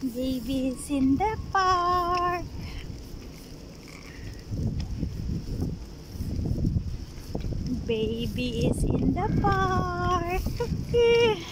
Baby's in the park. Baby is in the park. Okay.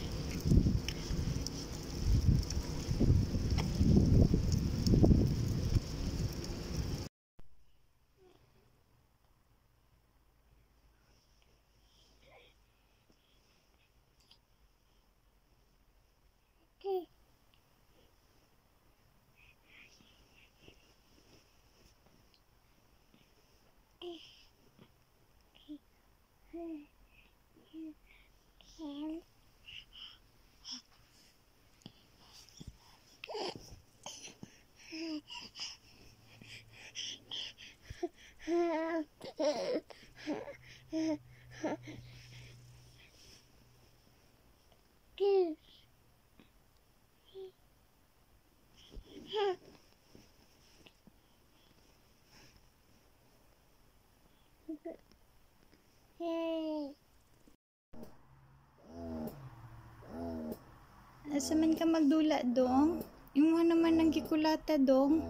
Asa man ka magdula dong? Imo naman ng gikulata dong.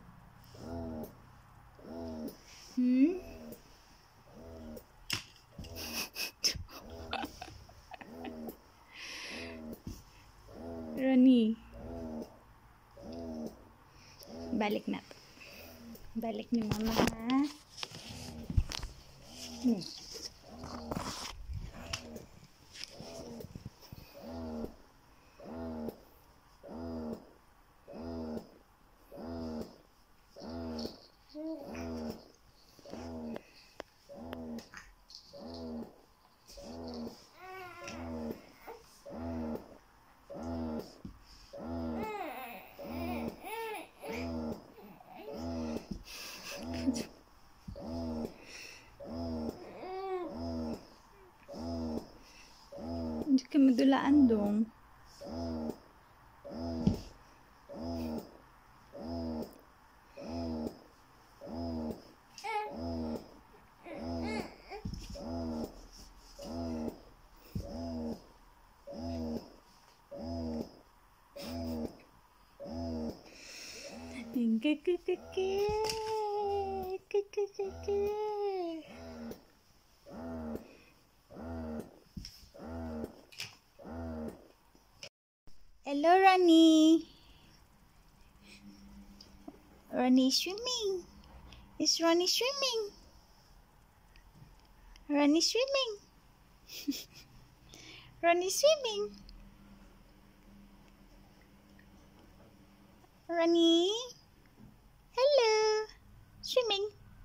Ronnie. Balik na. Balik ni mama ha. Hindi ka madulaan dong. Hello, Ronnie. Ronnie swimming. Is Ronnie swimming? Ronnie swimming. Ronnie swimming. Ronnie. Hello. Swimming.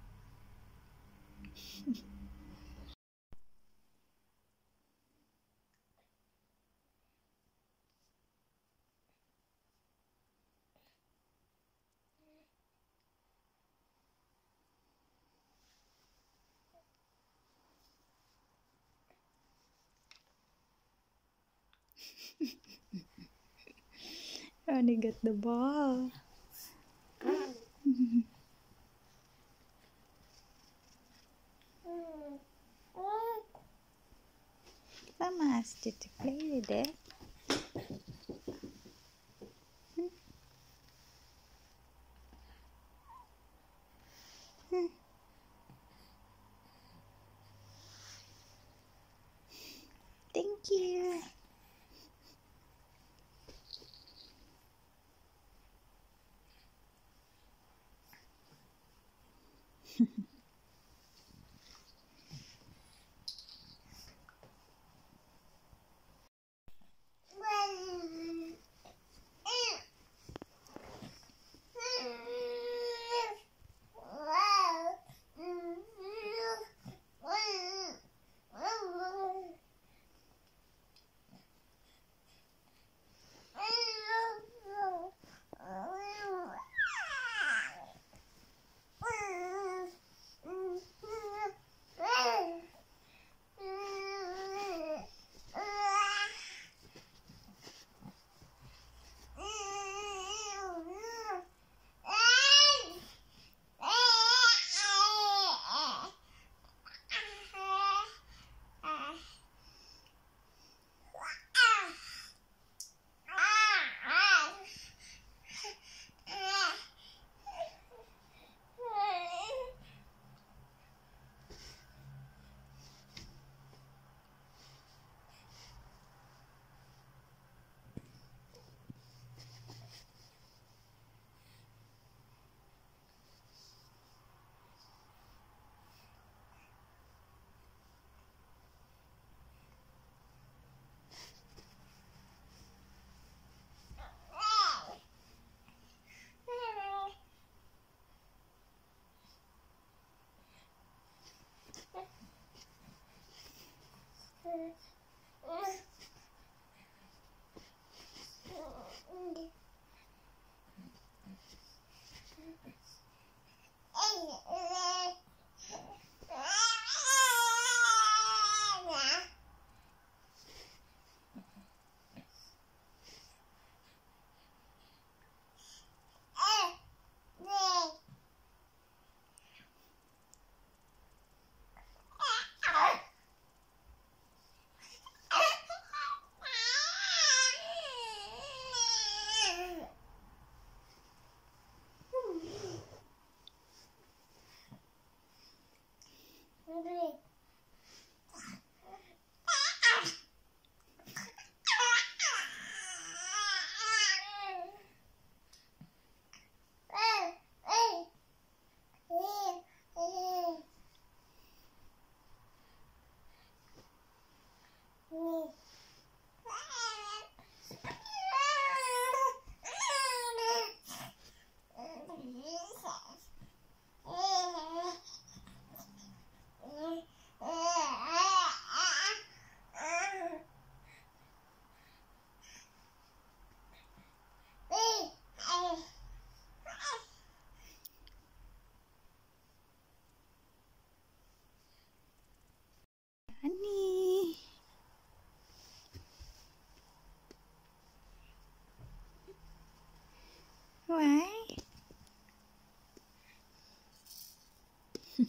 Ronnie got the ball. Mama asked you to play with it. Thank you.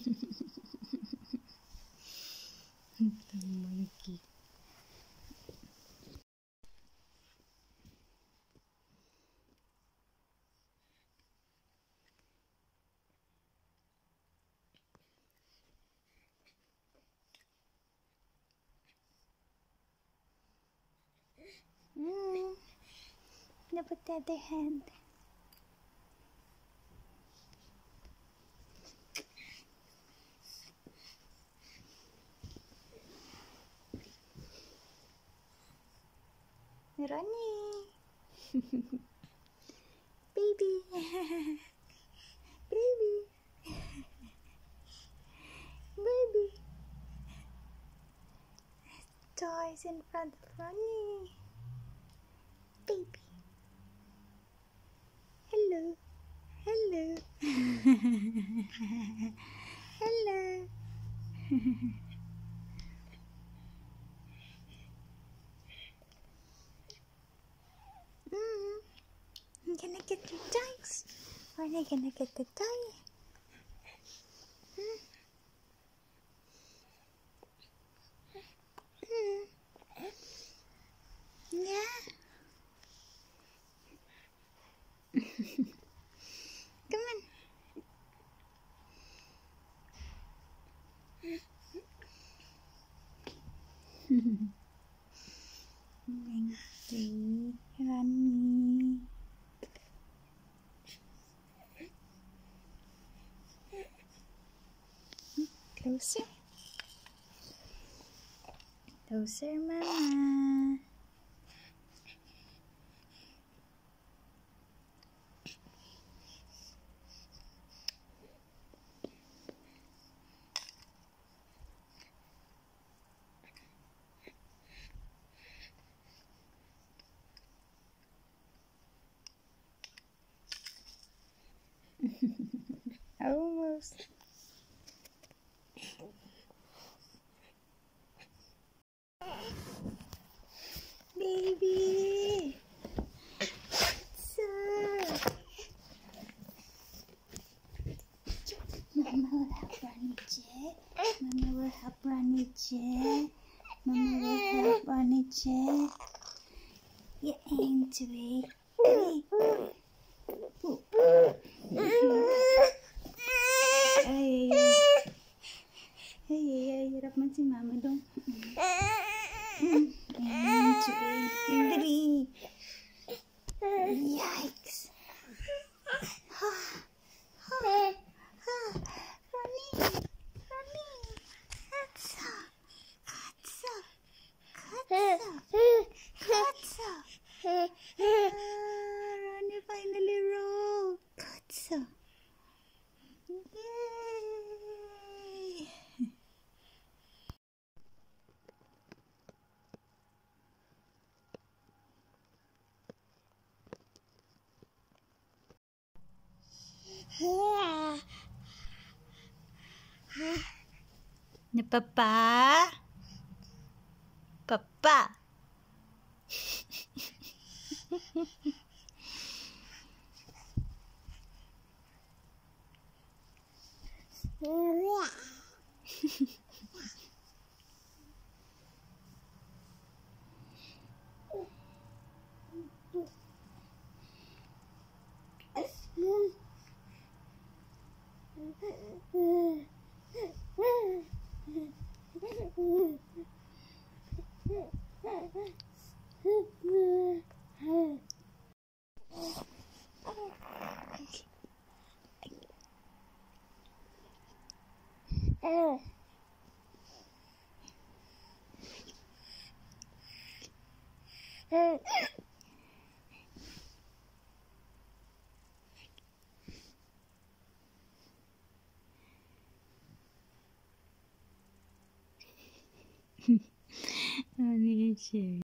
Monkey. Look at the other hand. Ronnie. Baby. Baby. Baby. Toys in front of Ronnie. Baby. Hello. Hello. Hello. I'm gonna get the toys. Or am I gonna get the toy? Yeah. Come on. Thank you, Ronnie. Closer. Closer, Mama. Almost. Baby. So. Mama will help Ronnie J. Mama will help Ronnie J. Mama will help Ronnie J. You ain't sweet. Ay, hirap man si Mama dong. Ayan, sweet. Yikes. Ronnie. Katsa. Ronnie finally rolled. Katsa. Yay. Na Papa? Papa? Ronnie,